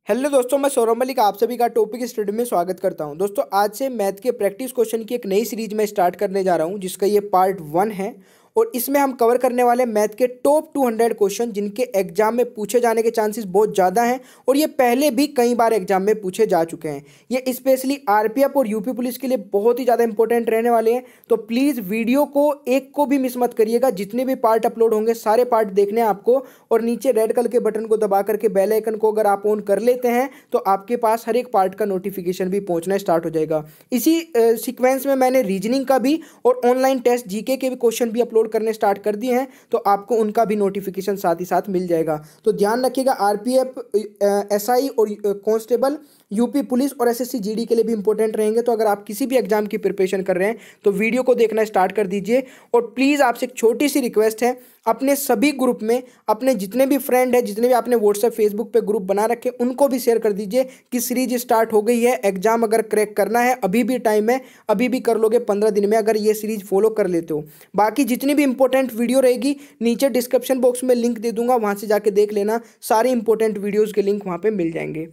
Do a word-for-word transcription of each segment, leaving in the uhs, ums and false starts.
Hello दोस्तों, मैं सौरभ मलिक आप सभी का टॉपिक स्टडी में स्वागत करता हूं। दोस्तों, आज से मैथ के प्रैक्टिस क्वेश्चन की एक नई सीरीज में स्टार्ट करने जा रहा हूं, जिसका ये पार्ट वन है। और इसमें हम कवर करने वाले मैथ के टॉप टू हंड्रेड क्वेश्चन, जिनके एग्जाम में पूछे जाने के चांसेस बहुत ज़्यादा हैं और ये पहले भी कई बार एग्जाम में पूछे जा चुके हैं। ये स्पेशली आरपीएफ और यूपी पुलिस के लिए बहुत ही ज़्यादा इंपॉर्टेंट रहने वाले हैं। तो प्लीज़ वीडियो को एक को भी मिस मत करिएगा। जितने भी पार्ट अपलोड होंगे सारे पार्ट देखने हैं आपको। और नीचे रेड कलर के बटन को दबा करके बेल आइकन को अगर आप ऑन कर लेते हैं तो आपके पास हर एक पार्ट का नोटिफिकेशन भी पहुंचना स्टार्ट हो जाएगा। इसी सीक्वेंस में मैंने रीजनिंग का भी और ऑनलाइन टेस्ट जीके के भी क्वेश्चन भी अपलोड करने स्टार्ट कर दिए हैं, तो आपको उनका भी नोटिफिकेशन साथ ही साथ मिल जाएगा। तो ध्यान रखिएगा, आरपीएफ, एसआई और कांस्टेबल, यूपी पुलिस और एसएससी जीडी के लिए भी इंपॉर्टेंट रहेंगे। तो अगर आप किसी भी एग्जाम की प्रिपरेशन कर रहे हैं तो वीडियो को देखना स्टार्ट कर दीजिए। और प्लीज़ आपसे एक छोटी सी रिक्वेस्ट है, अपने सभी ग्रुप में अपने जितने भी फ्रेंड है, जितने भी आपने व्हाट्सएप फेसबुक पे ग्रुप बना रखे, उनको भी शेयर कर दीजिए कि सीरीज स्टार्ट हो गई है। एग्जाम अगर क्रैक करना है अभी भी टाइम है, अभी भी कर लोगे पंद्रह दिन में, अगर ये सीरीज फॉलो कर लेते हो। बाकी जितनी भी इंपॉर्टेंट वीडियो रहेगी नीचे डिस्क्रिप्शन बॉक्स में लिंक दे दूंगा, वहां से जाके देख लेना। सारे इंपॉर्टेंट वीडियोज़ के लिंक वहां पर मिल जाएंगे।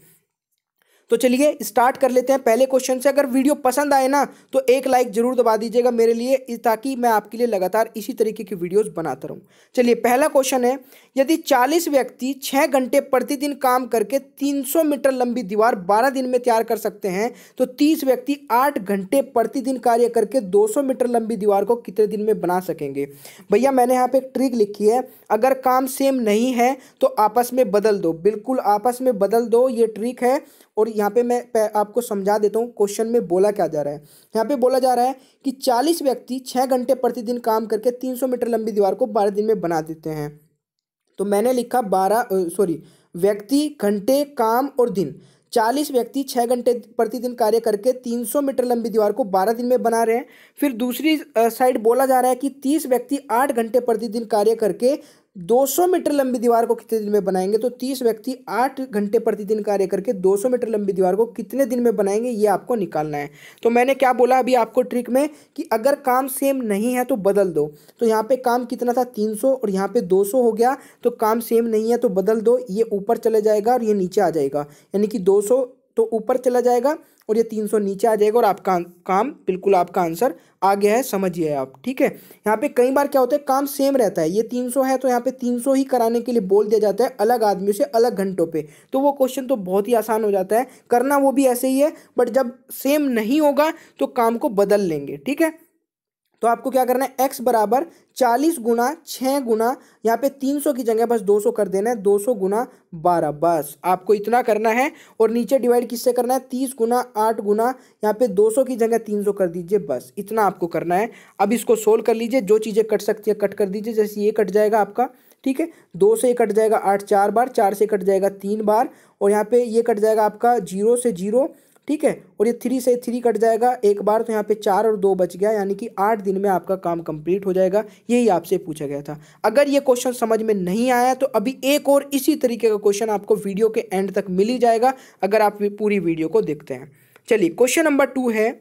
तो चलिए स्टार्ट कर लेते हैं पहले क्वेश्चन से। अगर वीडियो पसंद आए ना तो एक लाइक जरूर दबा दीजिएगा मेरे लिए, ताकि मैं आपके लिए लगातार इसी तरीके की वीडियोस बनाता रहूं। चलिए पहला क्वेश्चन है, यदि चालीस व्यक्ति छः घंटे प्रतिदिन काम करके तीन सौ मीटर लंबी दीवार बारह दिन में तैयार कर सकते हैं, तो तीस व्यक्ति आठ घंटे प्रतिदिन कार्य करके दो सौ मीटर लंबी दीवार को कितने दिन में बना सकेंगे। भैया मैंने यहाँ पे एक ट्रिक लिखी है, अगर काम सेम नहीं है तो आपस में बदल दो, बिल्कुल आपस में बदल दो, ये ट्रिक है। और यहाँ पे मैं आपको समझा देता हूँ क्वेश्चन में बोला क्या जा रहा है। यहाँ पे बोला जा रहा है कि चालीस व्यक्ति छः घंटे प्रतिदिन काम करके तीन सौ मीटर लंबी दीवार को बारह दिन में बना देते हैं। तो मैंने लिखा बारह सॉरी व्यक्ति, घंटे, काम और दिन। चालीस व्यक्ति छः घंटे प्रतिदिन कार्य करके तीन सौ मीटर लंबी दीवार को बारह दिन में बना रहे हैं। फिर दूसरी साइड बोला जा रहा है कि तीस व्यक्ति आठ घंटे प्रतिदिन कार्य करके दो सौ मीटर लंबी दीवार को कितने दिन में बनाएंगे। तो तीस व्यक्ति आठ घंटे प्रतिदिन कार्य करके दो सौ मीटर लंबी दीवार को कितने दिन में बनाएंगे, ये आपको निकालना है। तो मैंने क्या बोला अभी आपको ट्रिक में कि अगर काम सेम नहीं है तो बदल दो। तो यहाँ पे काम कितना था तीन सौ और यहाँ पे दो सौ हो गया, तो काम सेम नहीं है तो बदल दो। ये ऊपर चले जाएगा और ये नीचे आ जाएगा, यानी कि दो सौ तो ऊपर चला जाएगा और ये तीन सौ नीचे आ जाएगा और आपका काम बिल्कुल आपका आंसर आ गया है, समझिए आप। ठीक है, यहाँ पे कई बार क्या होता है काम सेम रहता है, ये तीन सौ है तो यहाँ पे तीन सौ ही कराने के लिए बोल दिया जाता है अलग आदमियों से अलग घंटों पे, तो वो क्वेश्चन तो बहुत ही आसान हो जाता है करना, वो भी ऐसे ही है। बट जब सेम नहीं होगा तो काम को बदल लेंगे। ठीक है, तो आपको क्या करना है, x बराबर चालीस गुना छः गुना यहाँ पे तीन सौ की जगह बस दो सौ कर देना है, दो सौ गुना बारह, बस आपको इतना करना है। और नीचे डिवाइड किससे करना है, तीस गुना आठ गुना यहाँ पे दो सौ की जगह तीन सौ कर दीजिए, बस इतना आपको करना है। अब इसको सोल्व कर लीजिए, जो चीज़ें कट सकती है कट कर दीजिए। जैसे ये कट जाएगा आपका, ठीक है, दो से कट जाएगा आठ चार बार, चार से कट जाएगा तीन बार, और यहाँ पे ये कट जाएगा आपका जीरो से जीरो, ठीक है, और ये थ्री से थ्री कट जाएगा एक बार, तो यहाँ पे चार और दो बच गया, यानी कि आठ दिन में आपका काम कंप्लीट हो जाएगा। यही आपसे पूछा गया था। अगर ये क्वेश्चन समझ में नहीं आया तो अभी एक और इसी तरीके का क्वेश्चन आपको वीडियो के एंड तक मिल ही जाएगा अगर आप पूरी वीडियो को देखते हैं। चलिए क्वेश्चन नंबर टू है,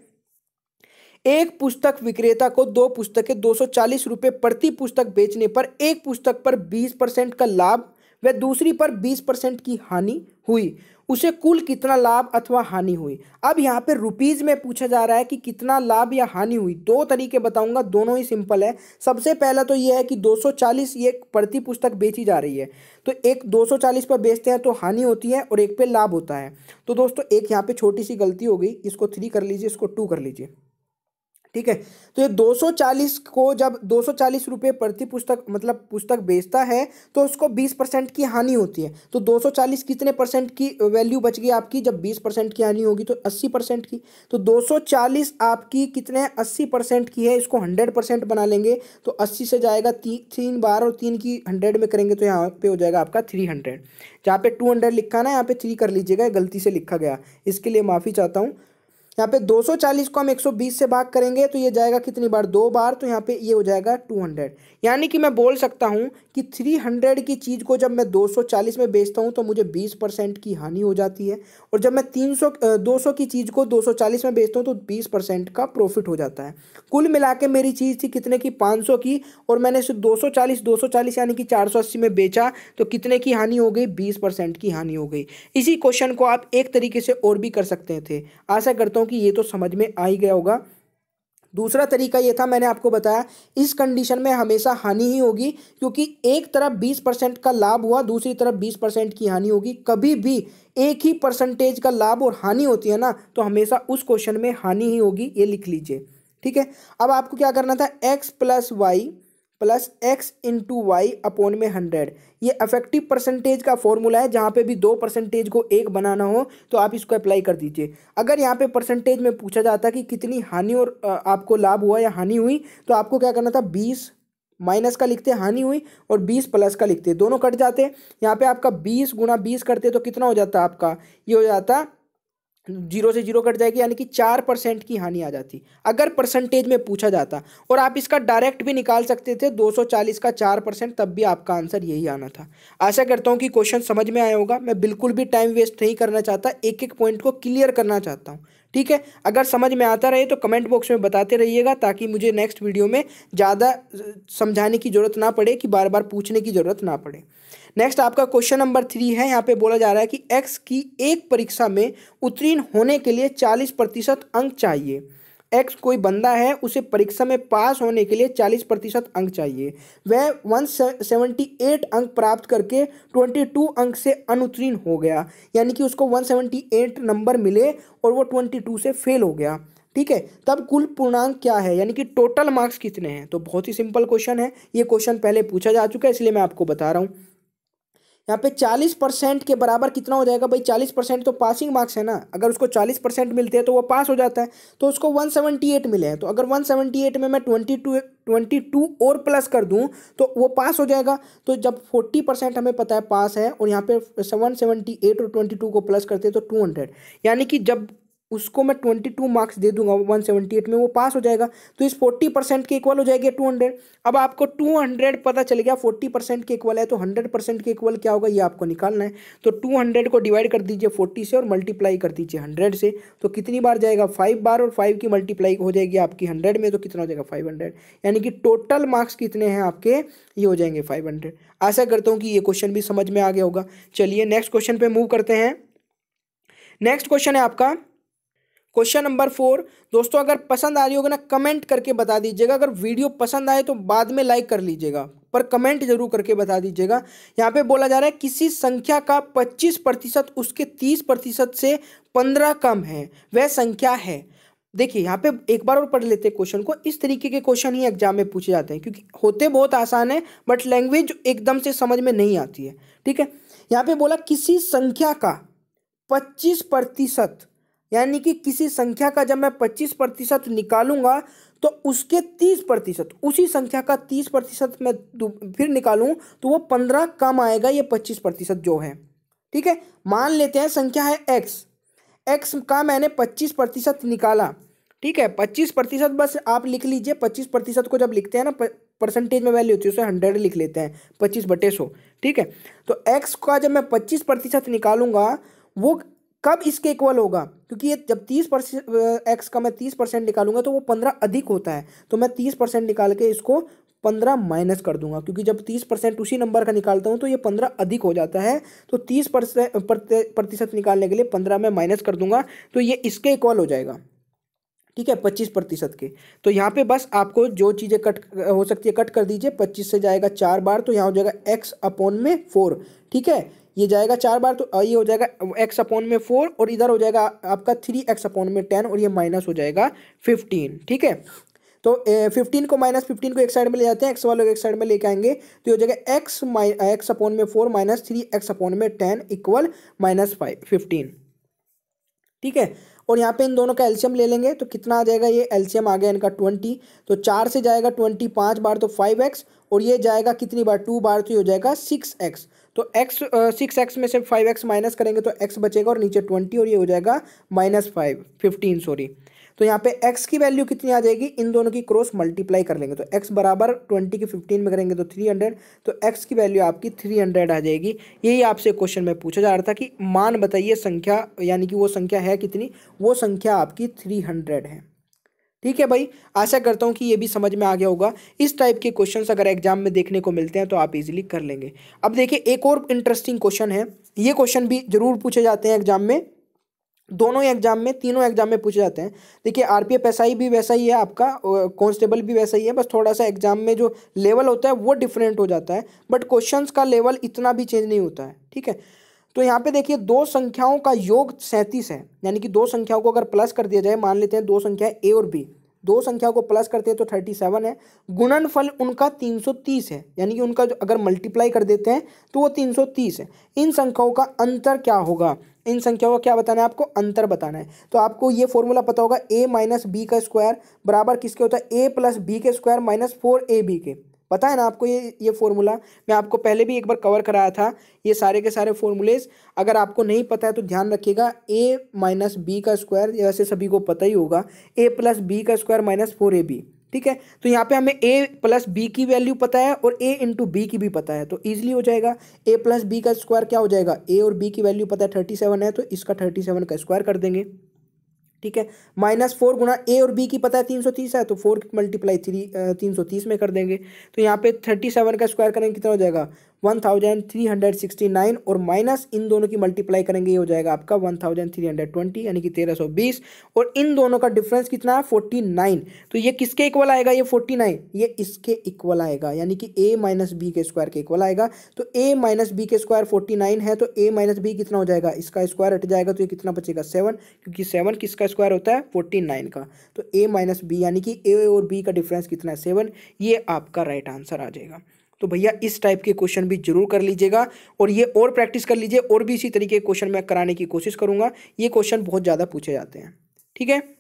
एक पुस्तक विक्रेता को दो पुस्तकें दो सौ चालीस रुपये प्रति पुस्तक बेचने पर एक पुस्तक पर बीस परसेंट का लाभ व दूसरी पर बीस परसेंट की हानि हुई, उसे कुल कितना लाभ अथवा हानि हुई। अब यहाँ पे रुपीज में पूछा जा रहा है कि कितना लाभ या हानि हुई। दो तरीके बताऊंगा, दोनों ही सिंपल है। सबसे पहला तो ये है कि दो सौ चालीस ये प्रति पुस्तक बेची जा रही है, तो एक दो सौ चालीस पर बेचते हैं तो हानि होती है और एक पे लाभ होता है। तो दोस्तों एक यहाँ पे छोटी सी गलती हो गई, इसको थ्री कर लीजिए, इसको टू कर लीजिए। ठीक है, तो ये दो सौ चालीस को जब दो सौ चालीस रुपये प्रति पुस्तक मतलब पुस्तक बेचता है तो उसको बीस परसेंट की हानि होती है। तो दो सौ चालीस कितने परसेंट की वैल्यू बच गई आपकी, जब बीस परसेंट की हानि होगी तो अस्सी परसेंट की। तो दो सौ चालीस आपकी कितने अस्सी परसेंट की है, इसको हंड्रेड परसेंट बना लेंगे तो अस्सी से जाएगा ती, तीन बार और तीन की हंड्रेड में करेंगे तो यहाँ पे हो जाएगा आपका थ्री हंड्रेड। जहाँ पे टू हंड्रेड लिखा ना यहाँ पे थ्री कर लीजिएगा, गलती से लिखा गया, इसके लिए माफ़ी चाहता हूँ। यहाँ पे दो सौ चालीस को हम एक सौ बीस से भाग करेंगे तो ये जाएगा कितनी बार, दो बार, तो यहाँ पे ये हो जाएगा दो सौ। यानी कि मैं बोल सकता हूँ कि तीन सौ की चीज़ को जब मैं दो सौ चालीस में बेचता हूँ तो मुझे बीस परसेंट की हानि हो जाती है, और जब मैं तीन सौ दो सौ की चीज़ को दो सौ चालीस में बेचता हूँ तो बीस परसेंट का प्रॉफिट हो जाता है। कुल मिला के मेरी चीज़ थी कितने की, पाँच सौ की, और मैंने इसे दो सौ चालीस दो सौ चालीस यानी कि चार सौ अस्सी में बेचा तो कितने की हानि हो गई, बीस परसेंट की हानि हो गई। इसी क्वेश्चन को आप एक तरीके से और भी कर सकते थे। आशा करता हूँ कि ये तो समझ में आ ही गया होगा। दूसरा तरीका ये था, मैंने आपको बताया इस कंडीशन में हमेशा हानि ही होगी, क्योंकि एक तरफ बीस परसेंट का लाभ हुआ, दूसरी तरफ बीस परसेंट की हानि होगी। कभी भी एक ही परसेंटेज का लाभ और हानि होती है ना, तो हमेशा उस क्वेश्चन में हानि ही होगी, ये लिख लीजिए। ठीक है, अब आपको क्या करना था, X plus Y plus X into Y upon में हंड्रेड, ये इफेक्टिव परसेंटेज का फॉर्मूला है। जहाँ पे भी दो परसेंटेज को एक बनाना हो तो आप इसको अप्लाई कर दीजिए। अगर यहाँ पे परसेंटेज में पूछा जाता कि कितनी हानि और आपको लाभ हुआ या हानि हुई, तो आपको क्या करना था, बीस माइनस का लिखते हानि हुई और बीस प्लस का लिखते, दोनों कट जाते। यहाँ पे आपका बीस गुणा बीस करते तो कितना हो जाता आपका, ये हो जाता जीरो से जीरो कट जाएगी, यानी कि चार परसेंट की हानि आ जाती अगर परसेंटेज में पूछा जाता। और आप इसका डायरेक्ट भी निकाल सकते थे, दो सौ चालीस का चार परसेंट, तब भी आपका आंसर यही आना था। आशा करता हूं कि क्वेश्चन समझ में आया होगा। मैं बिल्कुल भी टाइम वेस्ट नहीं करना चाहता, एक एक पॉइंट को क्लियर करना चाहता हूँ। ठीक है, अगर समझ में आता रहे तो कमेंट बॉक्स में बताते रहिएगा, ताकि मुझे नेक्स्ट वीडियो में ज़्यादा समझाने की जरूरत ना पड़े, कि बार बार पूछने की जरूरत ना पड़े। नेक्स्ट आपका क्वेश्चन नंबर थ्री है। यहाँ पे बोला जा रहा है कि एक्स की एक परीक्षा में उत्तीर्ण होने के लिए चालीस प्रतिशत अंक चाहिए। एक्स कोई बंदा है, उसे परीक्षा में पास होने के लिए चालीस प्रतिशत अंक चाहिए। वह एक सौ अठहत्तर अंक प्राप्त करके बाईस अंक से अनुत्तीर्ण हो गया, यानी कि उसको एक सौ अठहत्तर नंबर मिले और वो बाईस से फेल हो गया। ठीक है, तब कुल पूर्णांक क्या है, यानी कि टोटल मार्क्स कितने हैं। तो बहुत ही सिंपल क्वेश्चन है, ये क्वेश्चन पहले पूछा जा चुका है, इसलिए मैं आपको बता रहा हूँ। यहाँ पे चालीस परसेंट के बराबर कितना हो जाएगा भाई, चालीस परसेंट तो पासिंग मार्क्स है ना। अगर उसको चालीस परसेंट मिलते हैं तो वो पास हो जाता है, तो उसको एक सौ अठहत्तर मिले हैं। तो अगर एक सौ अठहत्तर में मैं बाईस बाईस और प्लस कर दूं तो वो पास हो जाएगा। तो जब चालीस परसेंट हमें पता है पास है, और यहाँ पे एक सौ अठहत्तर और बाईस को प्लस करते हैं तो दो सौ, यानी कि जब उसको मैं बाईस मार्क्स दे दूंगा एक सौ अठहत्तर में, वो पास हो जाएगा। तो इस चालीस परसेंट के इक्वल हो जाएगी दो सौ। अब आपको दो सौ पता चल गया चालीस परसेंट के इक्वल है, तो सौ परसेंट के इक्वल क्या होगा ये आपको निकालना है। तो दो सौ को डिवाइड कर दीजिए चालीस से और मल्टीप्लाई कर दीजिए सौ से, तो कितनी बार जाएगा, फाइव बार, और फाइव की मल्टीप्लाई हो जाएगी आपकी सौ में, तो कितना हो जाएगा पाँच सौ, यानी कि टोटल मार्क्स कितने हैं आपके, ये हो जाएंगे पाँच सौ। आशा करता हूँ कि ये क्वेश्चन भी समझ में आ गया होगा। चलिए नेक्स्ट क्वेश्चन पे मूव करते हैं। नेक्स्ट क्वेश्चन है आपका क्वेश्चन नंबर फोर। दोस्तों अगर पसंद आ रही होगी ना, कमेंट करके बता दीजिएगा। अगर वीडियो पसंद आए तो बाद में लाइक कर लीजिएगा, पर कमेंट जरूर करके बता दीजिएगा। यहाँ पे बोला जा रहा है किसी संख्या का पच्चीस प्रतिशत उसके तीस प्रतिशत से पंद्रह कम है, वह संख्या है। देखिए यहाँ पे एक बार और पढ़ लेते हैं क्वेश्चन को। इस तरीके के क्वेश्चन ही एग्जाम में पूछे जाते हैं, क्योंकि होते बहुत आसान है बट लैंग्वेज एकदम से समझ में नहीं आती है। ठीक है, यहाँ पे बोला किसी संख्या का पच्चीस प्रतिशत, यानी कि किसी संख्या का जब मैं पच्चीस प्रतिशत निकालूंगा तो उसके तीस प्रतिशत, उसी संख्या का तीस प्रतिशत मैं फिर निकालूं तो वो पंद्रह कम आएगा, ये पच्चीस प्रतिशत जो है। ठीक है, मान लेते हैं संख्या है एक्स, एक्स का मैंने पच्चीस प्रतिशत निकाला। ठीक है, पच्चीस प्रतिशत बस आप लिख लीजिए। पच्चीस प्रतिशत को जब लिखते हैं ना, परसेंटेज में वैल्यू होती है, उसे हंड्रेड लिख लेते हैं, पच्चीस बटे सौ। ठीक है, तो एक्स का जब मैं पच्चीस प्रतिशत निकालूंगा वो कब इसके इक्वल होगा, क्योंकि ये जब तीस परसेंट एक्स का मैं तीस परसेंट निकालूंगा तो वो पंद्रह अधिक होता है। तो मैं तीस परसेंट निकाल के इसको पंद्रह माइनस कर दूंगा, क्योंकि जब तीस परसेंट उसी नंबर का निकालता हूं तो ये पंद्रह अधिक हो जाता है। तो तीस प्रतिशत निकालने के लिए पंद्रह में माइनस कर दूंगा, तो ये इसके इक्वल हो जाएगा। ठीक है, पच्चीस प्रतिशत के। तो यहाँ पे बस आपको जो चीज़ें कट हो सकती है कट कर दीजिए। पच्चीस से जाएगा चार बार, तो यहाँ हो जाएगा एक्स अपॉन में फोर। ठीक है, ये जाएगा चार बार तो ये हो जाएगा एक्स अपॉन में फोर, और इधर हो जाएगा आपका थ्री एक्स अपॉन में टेन, और ये माइनस हो जाएगा फिफ्टीन। ठीक है, तो फिफ्टीन को माइनस फिफ्टीन को एक साइड में ले जाते हैं, एक्स वालों को एक साइड में लेके आएंगे, तो ये हो जाएगा एक्स माइ एक्स अपॉन में four minus three X upon में ten equal minus five fifteen. ठीक है, और यहाँ पे इन दोनों का एलसीएम ले लेंगे तो कितना आ जाएगा, ये एलसीएम आ गया इनका ट्वेंटी। तो चार से जाएगा ट्वेंटी पाँच बार तो फाइव एक्स, और ये जाएगा कितनी बार, टू बार, तो ये हो जाएगा सिक्स एक्स। तो एक्स सिक्स एक्स में से फाइव एक्स माइनस करेंगे तो एक्स बचेगा और नीचे ट्वेंटी और ये हो जाएगा माइनस फाइव फिफ्टीन सॉरी। तो यहाँ पे x की वैल्यू कितनी आ जाएगी, इन दोनों की क्रॉस मल्टीप्लाई कर लेंगे तो x बराबर ट्वेंटी की फिफ्टीन में करेंगे तो थ्री हंड्रेड, तो x की वैल्यू आपकी थ्री हंड्रेड आ जाएगी। यही आपसे क्वेश्चन में पूछा जा रहा था कि मान बताइए संख्या, यानी कि वो संख्या है कितनी, वो संख्या आपकी थ्री हंड्रेड है। ठीक है भाई, आशा करता हूँ कि ये भी समझ में आ गया होगा। इस टाइप के क्वेश्चंस अगर एग्जाम में देखने को मिलते हैं तो आप इजीली कर लेंगे। अब देखिए एक और इंटरेस्टिंग क्वेश्चन है, ये क्वेश्चन भी जरूर पूछे जाते हैं एग्जाम में, दोनों एग्जाम में, तीनों एग्जाम में पूछे जाते हैं। देखिए आरपीएफ एसआई भी वैसा ही है आपका, कांस्टेबल भी वैसा ही है, बस थोड़ा सा एग्जाम में जो लेवल होता है वो डिफरेंट हो जाता है, बट क्वेश्चंस का लेवल इतना भी चेंज नहीं होता है। ठीक है, तो यहाँ पे देखिए दो संख्याओं का योग सैंतीस है, यानी कि दो संख्याओं को अगर प्लस कर दिया जाए, मान लेते हैं दो संख्याएं ए और बी, दो संख्याओं को प्लस करते हैं तो थर्टी सेवन है, गुणनफल उनका तीन सौ तीस है, यानी कि उनका जो अगर मल्टीप्लाई कर देते हैं तो वो तीन सौ तीस है। इन संख्याओं का अंतर क्या होगा, इन संख्याओं का क्या बताना है आपको, अंतर बताना है। तो आपको ये फॉर्मूला पता होगा, ए माइनस बी का स्क्वायर बराबर किसके होता है, ए प्लस बी के square minus four A B के, पता है ना आपको ये ये फॉर्मूला, मैं आपको पहले भी एक बार कवर कराया था ये सारे के सारे फॉर्मूलेज। अगर आपको नहीं पता है तो ध्यान रखिएगा, ए माइनस बी का स्क्वायर वैसे सभी को पता ही होगा, ए प्लस बी का square minus four A B. ठीक है, तो यहाँ पे हमें ए प्लस बी की वैल्यू पता है और ए इंटू बी की भी पता है, तो ईजिली हो जाएगा। ए प्लस बी का स्क्वायर क्या हो जाएगा, ए और बी की वैल्यू पता है थर्टी सेवन है, तो इसका थर्टी सेवन का स्क्वायर कर देंगे। ठीक है, माइनस फोर गुना ए और बी की पता है तीन सौ तीस है, तो फोर मल्टीप्लाई थ्री तीन सौ तीस में कर देंगे, तो यहाँ पे थर्टी सेवन का स्क्वायर करेंगे कितना हो जाएगा, one thousand three hundred sixty nine, और माइनस इन दोनों की मल्टीप्लाई करेंगे ये हो जाएगा आपका one thousand three hundred twenty, यानी कि तेरह सौ बीस, और इन दोनों का डिफरेंस कितना है फोर्टी नाइन, तो ये किसके इक्वल आएगा, ये फोर्टी नाइन ये इसके इक्वल आएगा, यानी कि ए माइनस बी के स्क्वायर के इक्वल आएगा। तो ए माइनस बी के स्क्वायर फोर्टी नाइन है, तो ए माइनस बी कितना हो जाएगा, इसका स्क्वायर हट जाएगा तो ये कितना बचेगा सेवन, क्योंकि सेवन किसका स्क्वायर होता है फोर्टी नाइन का, तो ए माइनस बी यानी कि ए और बी का डिफरेंस कितना है सेवन, ये आपका राइट आंसर आ जाएगा। तो भैया इस टाइप के क्वेश्चन भी जरूर कर लीजिएगा, और ये और प्रैक्टिस कर लीजिए, और भी इसी तरीके के क्वेश्चन मैं कराने की कोशिश करूंगा, ये क्वेश्चन बहुत ज़्यादा पूछे जाते हैं। ठीक है,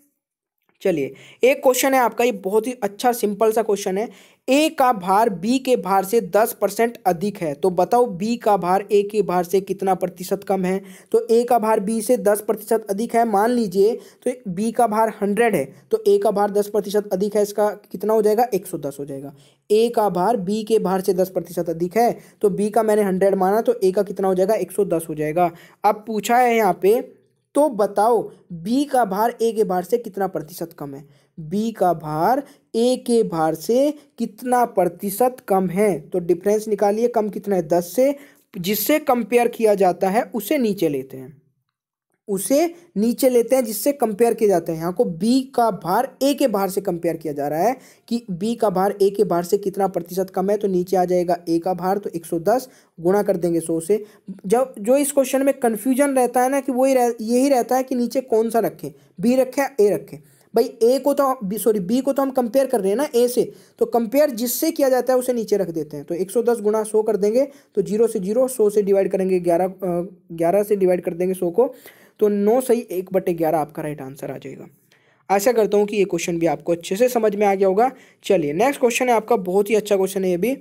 चलिए एक क्वेश्चन है आपका, ये बहुत ही अच्छा सिंपल सा क्वेश्चन है, ए का भार बी के भार से दस परसेंट अधिक है, तो बताओ बी का भार ए के भार से कितना प्रतिशत कम है। तो ए का भार बी से दस प्रतिशत अधिक है, मान लीजिए तो बी का भार हंड्रेड है, तो ए का भार दस प्रतिशत अधिक है, इसका कितना हो जाएगा एक सौ दस हो जाएगा। ए का भार बी के भार से दस प्रतिशत अधिक है, तो बी का मैंने हंड्रेड माना, तो ए का कितना हो जाएगा एक सौ दस हो जाएगा। अब पूछा है यहाँ पे, तो बताओ b का भार a के भार से कितना प्रतिशत कम है, b का भार a के भार से कितना प्रतिशत कम है, तो डिफरेंस निकालिए, कम कितना है दस से, जिससे कंपेयर किया जाता है उसे नीचे लेते हैं, उसे नीचे लेते हैं जिससे कंपेयर किया जाता है। यहाँ को b का भार a के भार से कंपेयर किया जा रहा है कि b का भार a के भार से कितना प्रतिशत कम है, तो नीचे आ जाएगा a का भार, तो एक सौ दस गुणा कर देंगे सौ से। जब जो इस क्वेश्चन में कंफ्यूजन रहता है ना कि वही रह, यही रहता है कि नीचे कौन सा रखें, b रखें a रखें। भाई ए को तो सॉरी बी को तो हम कंपेयर कर रहे हैं ना ए से, तो कंपेयर जिससे किया जाता है उसे नीचे रख देते हैं। तो एक सौ दस गुणा सौ कर देंगे, तो जीरो से जीरो, सौ से डिवाइड करेंगे ग्यारह, ग्यारह से डिवाइड कर देंगे सौ को, तो नौ सही एक बटे ग्यारह आपका राइट आंसर आ जाएगा। आशा करता हूँ कि ये क्वेश्चन भी आपको अच्छे से समझ में आ गया होगा। चलिए नेक्स्ट क्वेश्चन है आपका, बहुत ही अच्छा क्वेश्चन है ये भी।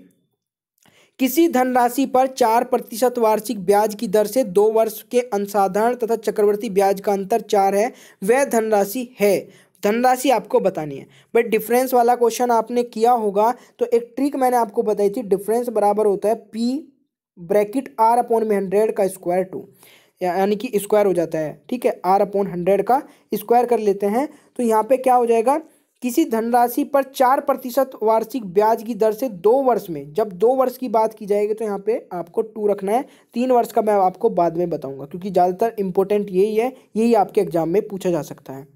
किसी धनराशि पर चार प्रतिशत वार्षिक ब्याज की दर से दो वर्ष के अंशधारण तथा चक्रवर्ती ब्याज का अंतर चार है, वह धनराशि है। धनराशि आपको बतानी है। बट डिफरेंस वाला क्वेश्चन आपने किया होगा तो एक ट्रिक मैंने आपको बताई थी, डिफरेंस बराबर होता है पी ब्रैकेट आर अपॉन में हंड्रेड का स्क्वायर टू, यानी कि स्क्वायर हो जाता है। ठीक है, आर अपॉन हंड्रेड का स्क्वायर कर लेते हैं, तो यहाँ पे क्या हो जाएगा, किसी धनराशि पर चार प्रतिशत वार्षिक ब्याज की दर से दो वर्ष में, जब दो वर्ष की बात की जाएगी तो यहाँ पे आपको टू रखना है, तीन वर्ष का मैं आपको बाद में बताऊंगा, क्योंकि ज़्यादातर इंपॉर्टेंट यही है, यही आपके एग्जाम में पूछा जा सकता है।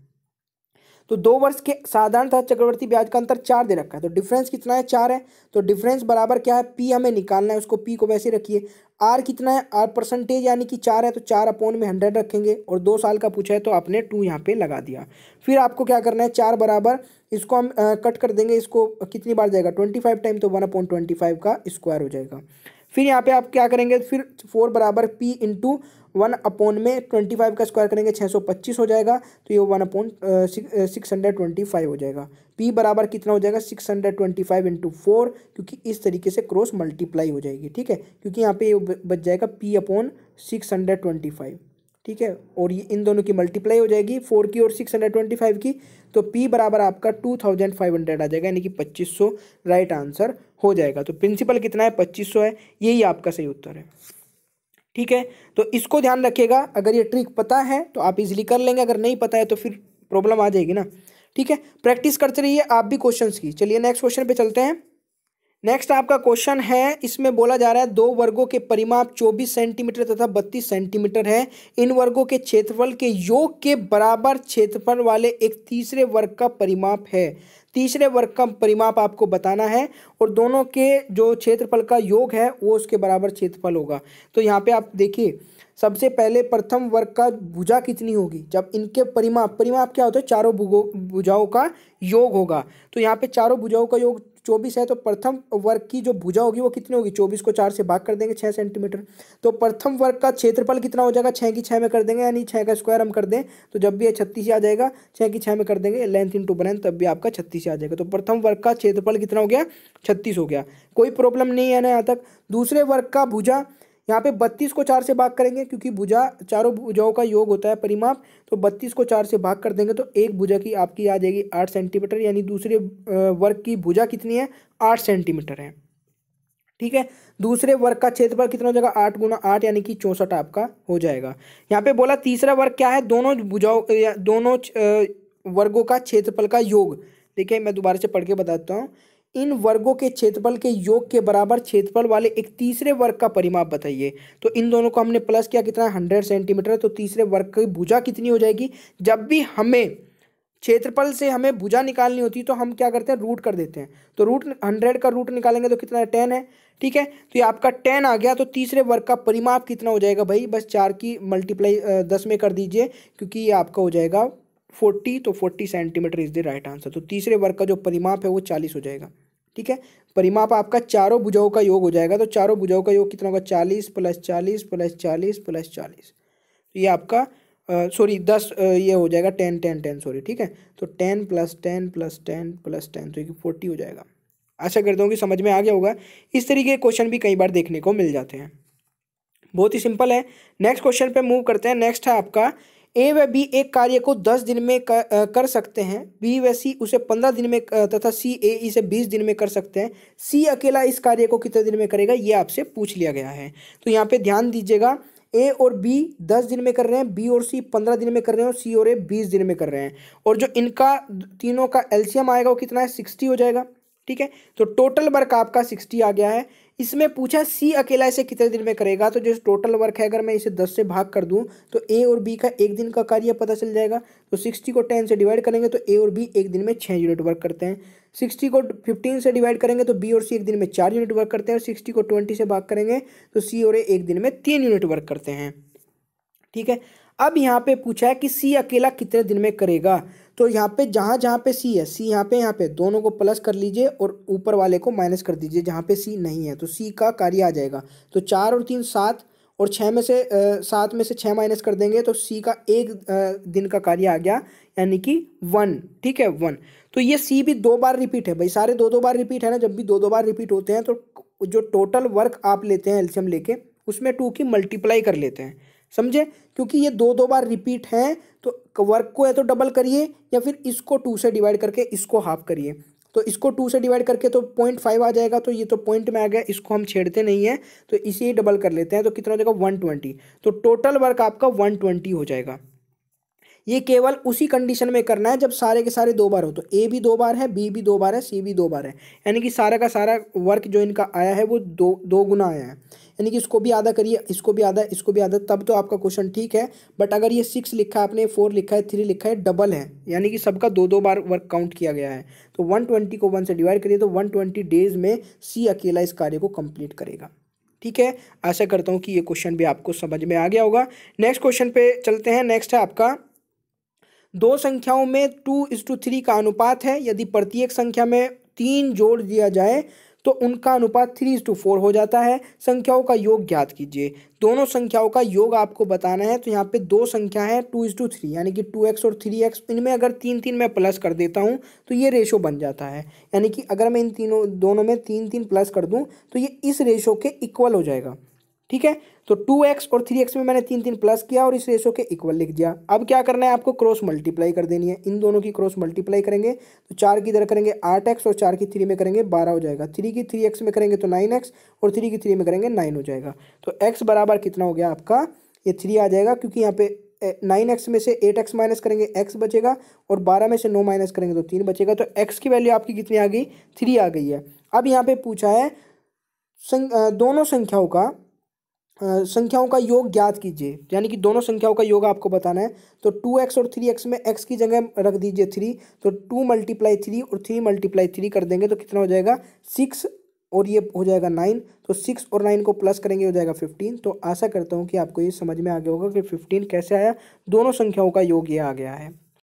तो दो वर्ष के साधारण तथा चक्रवर्ती ब्याज का अंतर चार दे रखा है, तो डिफरेंस कितना है, चार है। तो डिफरेंस बराबर क्या है, पी हमें निकालना है, उसको पी को वैसे रखिए। आर कितना है, आर परसेंटेज यानी कि चार है, तो चार अपॉन में हंड्रेड रखेंगे, और दो साल का पूछा है तो आपने टू यहाँ पे लगा दिया। फिर आपको क्या करना है, चार बराबर इसको हम आ, कट कर देंगे, इसको कितनी बार जाएगा ट्वेंटी फाइव टाइम, तो वन अपॉन ट्वेंटी फाइव का स्क्वायर हो जाएगा। फिर यहाँ पे आप क्या करेंगे, फिर फोर बराबर पी इंटू वन अपोन में ट्वेंटी फाइव का स्क्वायर करेंगे छः सौ पच्चीस हो जाएगा, तो ये one upon six hundred twenty five हो जाएगा। पी बराबर कितना हो जाएगा six hundred twenty five into four, क्योंकि इस तरीके से क्रॉस मल्टीप्लाई हो जाएगी, ठीक है, क्योंकि यहाँ पे ये बच जाएगा P upon six hundred twenty five, ठीक है, और ये इन दोनों की मल्टीप्लाई हो जाएगी फोर की और सिक्स हंड्रेड ट्वेंटी फाइव की, तो पी बराबर आपका टू थाउजेंड फाइव हंड्रेड आ जाएगा, यानी कि पच्चीस सौ राइट आंसर हो जाएगा। तो प्रिंसिपल कितना है पच्चीस सौ है, यही आपका सही उत्तर है, ठीक है। तो इसको ध्यान रखिएगा, अगर ये ट्रिक पता है तो आप इजीली कर लेंगे, अगर नहीं पता है तो फिर प्रॉब्लम आ जाएगी ना, ठीक है। प्रैक्टिस करते रहिए आप भी क्वेश्चंस की। चलिए नेक्स्ट क्वेश्चन पे चलते हैं। नेक्स्ट आपका क्वेश्चन है, इसमें बोला जा रहा है दो वर्गों के परिमाप चौबीस सेंटीमीटर तथा बत्तीस सेंटीमीटर है। इन वर्गों के क्षेत्रफल के योग के बराबर क्षेत्रफल वाले एक तीसरे वर्ग का परिमाप है। तीसरे वर्ग का परिमाप आपको बताना है और दोनों के जो क्षेत्रफल का योग है वो उसके बराबर क्षेत्रफल होगा। तो यहाँ पे आप देखिए, सबसे पहले प्रथम वर्ग का भुजा कितनी होगी, जब इनके परिमाप, परिमाप क्या होता है, चारों भुजाओं का योग होगा। तो यहाँ पे चारों भुजाओं का योग चौबीस है, तो प्रथम वर्ग की जो भुजा होगी वो कितनी होगी, चौबीस को चार से भाग कर देंगे छः सेंटीमीटर, तो प्रथम वर्ग का क्षेत्रफल कितना हो जाएगा, छः की छः में कर देंगे, यानी छः का स्क्वायर हम कर दें तो जब भी ये छत्तीस आ जाएगा, छः की छः में कर देंगे लेंथ इंटू लेंथ तब भी आपका छत्तीस आ जाएगा। तो प्रथम वर्ग का क्षेत्रफल कितना हो गया, छत्तीस हो गया, कोई प्रॉब्लम नहीं है ना यहाँ तक। दूसरे वर्ग का भुजा, यहाँ पे बत्तीस को चार से भाग करेंगे क्योंकि भुजा चारों भुजाओं का योग होता है परिमाप, तो बत्तीस को चार से भाग कर देंगे तो एक भुजा की आपकी आ जाएगी आठ सेंटीमीटर, यानी दूसरे वर्ग की भुजा कितनी है, आठ सेंटीमीटर है, ठीक है। दूसरे वर्ग का क्षेत्रफल कितना हो जाएगा, आठ गुना आठ यानी कि चौंसठ आपका हो जाएगा। यहाँ पे बोला तीसरा वर्ग क्या है, दोनों भुजाओं या दोनों वर्गों का क्षेत्रफल का योग। देखिए मैं दोबारा से पढ़ के बताता हूँ, इन वर्गों के क्षेत्रफल के योग के बराबर क्षेत्रफल वाले एक तीसरे वर्ग का परिमाप बताइए। तो इन दोनों को हमने प्लस किया, कितना है हंड्रेड सेंटीमीटर, तो तीसरे वर्ग की भुजा कितनी हो जाएगी, जब भी हमें क्षेत्रफल से हमें भुजा निकालनी होती है तो हम क्या करते हैं, रूट कर देते हैं, तो रूट हंड्रेड का रूट निकालेंगे तो कितना है, टेन है, ठीक है। तो ये आपका टेन आ गया, तो तीसरे वर्ग का परिमाप कितना हो जाएगा भाई, बस चार की मल्टीप्लाई दस में कर दीजिए, क्योंकि ये आपका हो जाएगा फोर्टी, तो forty centimetre is the right answer. तो तीसरे वर्ग का जो परिमाप है वो चालीस हो जाएगा, ठीक है। परिमाप आपका चारों भुजाओं का योग हो जाएगा, तो चारों भुजाओं का योग कितना होगा, चालीस प्लस चालीस प्लस चालीस प्लस चालीस, तो ये आपका सॉरी दस ये हो जाएगा टेन टेन टेन सॉरी, ठीक है। तो ten plus ten plus ten plus ten, तो ये फोर्टी हो जाएगा। आशा करता हूँ कि समझ में आ गया होगा। इस तरीके के क्वेश्चन भी कई बार देखने को मिल जाते हैं, बहुत ही सिंपल है। नेक्स्ट क्वेश्चन पे मूव करते हैं। नेक्स्ट है आपका, ए व बी एक कार्य को दस दिन में कर, कर सकते हैं, बी व सी उसे पंद्रह दिन में तथा सी ए इसे बीस दिन में कर सकते हैं। सी अकेला इस कार्य को कितने दिन में करेगा, ये आपसे पूछ लिया गया है। तो यहाँ पे ध्यान दीजिएगा, ए और बी दस दिन में कर रहे हैं, बी और सी पंद्रह दिन में कर रहे हैं और सी और ए बीस दिन में कर रहे हैं, और जो इनका तीनों का एलसीएम आएगा वो कितना है, सिक्सटी हो जाएगा, ठीक है। तो टोटल वर्क आपका सिक्सटी आ गया है। इसमें पूछा सी अकेला इसे कितने दिन में करेगा, तो जो टोटल वर्क है अगर मैं इसे दस से भाग कर दूं तो ए और बी का एक दिन का कार्य पता चल जाएगा। तो सिक्सटी को टेन से डिवाइड करेंगे तो ए और बी एक दिन में छः यूनिट वर्क करते हैं। सिक्सटी को फिफ्टीन से डिवाइड करेंगे तो बी और सी एक दिन में चार यूनिट वर्क करते हैं, और सिक्सटी को ट्वेंटी से भाग करेंगे तो सी और ए एक दिन में तीन यूनिट वर्क करते हैं, ठीक है। अब यहाँ पे पूछा है कि सी अकेला कितने दिन में करेगा, तो यहाँ पे जहाँ जहाँ पे सी है, सी यहाँ पे यहाँ पे दोनों को प्लस कर लीजिए और ऊपर वाले को माइनस कर दीजिए जहाँ पे सी नहीं है, तो सी का कार्य आ जाएगा। तो चार और तीन सात, और छः में से सात में से छः माइनस कर देंगे तो सी का एक आ, दिन का कार्य आ गया, यानी कि वन, ठीक है, वन। तो ये सी भी दो बार रिपीट है भाई, सारे दो दो बार रिपीट है ना, जब भी दो दो बार रिपीट होते हैं तो जो टोटल वर्क आप लेते हैं एलसीएम लेके उसमें टू की मल्टीप्लाई कर लेते हैं, समझे, क्योंकि ये दो दो बार रिपीट हैं तो वर्क को या तो डबल करिए या फिर इसको टू से डिवाइड करके इसको हाफ करिए। तो इसको टू से डिवाइड करके तो पॉइंट फाइव आ जाएगा, तो ये तो पॉइंट में आ गया, इसको हम छेड़ते नहीं है तो इसे ही डबल कर लेते हैं, तो कितना हो जाएगा वन ट्वेंटी। तो टोटल वर्क आपका वन ट्वेंटी हो जाएगा। ये केवल उसी कंडीशन में करना है जब सारे के सारे दो बार हो, तो ए भी दो बार है, बी भी दो बार है, सी भी दो बार है, यानी कि सारा का सारा वर्क जो इनका आया है वो दो दो गुना आया है, यानी कि इसको भी आधा करिए, इसको भी आधा, इसको भी आधा, तब तो आपका क्वेश्चन ठीक है। बट अगर ये सिक्स लिखा है आपने, फोर लिखा है, थ्री लिखा है, डबल है, यानी कि सबका दो दो बार वर्क काउंट किया गया है, तो वन ट्वेंटी को वन से डिवाइड करिए तो वन ट्वेंटी डेज में सी अकेला इस कार्य को कंप्लीट करेगा, ठीक है। आशा करता हूँ कि ये क्वेश्चन भी आपको समझ में आ गया होगा। नेक्स्ट क्वेश्चन पे चलते हैं। नेक्स्ट है आपका, दो संख्याओं में टू इस टू थ्री का अनुपात है, यदि प्रत्येक संख्या में तीन जोड़ दिया जाए तो उनका अनुपात थ्री इज टू फोर हो जाता है। संख्याओं का योग ज्ञात कीजिए। दोनों संख्याओं का योग आपको बताना है। तो यहाँ पे दो संख्या है टू इज टू थ्री, यानी कि टू एक्स और थ्री एक्स, इनमें अगर तीन तीन मैं प्लस कर देता हूँ तो ये रेशो बन जाता है। यानी कि अगर मैं इन तीनों दोनों में तीन तीन प्लस कर दूँ तो ये इस रेशो के इक्वल हो जाएगा। ठीक है, तो टू एक्स और थ्री एक्स में मैंने तीन तीन प्लस किया और इस रेशो के इक्वल लिख दिया। अब क्या करना है, आपको क्रॉस मल्टीप्लाई कर देनी है। इन दोनों की क्रॉस मल्टीप्लाई करेंगे तो चार की इधर करेंगे आठ एक्स और चार की थ्री में करेंगे बारह हो जाएगा। थ्री की थ्री एक्स में करेंगे तो नाइन एक्स और थ्री की थ्री में करेंगे नाइन हो जाएगा। तो एक्स बराबर कितना हो गया आपका, ये थ्री आ जाएगा, क्योंकि यहाँ पे नाइन एक्स में से एट एक्स माइनस करेंगे एक्स बचेगा और बारह में से नौ माइनस करेंगे तो तीन बचेगा। तो एक्स की वैल्यू आपकी कितनी आ गई, थ्री आ गई है। अब यहाँ पे पूछा है संग, दोनों संख्याओं का अ, संख्याओं का योग ज्ञात कीजिए, यानी कि दोनों संख्याओं का योग आपको बताना है। तो टू एक्स और थ्री एक्स में एक्स की जगह रख दीजिए थ्री, तो टू मल्टीप्लाई थ्री और थ्री मल्टीप्लाई थ्री कर देंगे तो कितना हो जाएगा, सिक्स, और ये हो जाएगा नाइन। तो सिक्स और नाइन को प्लस करेंगे हो जाएगा फिफ्टीन। तो आशा करता हूँ कि आपको ये समझ में आ गया होगा कि फिफ्टीन कैसे आया, दोनों संख्याओं का योग ये आ गया है।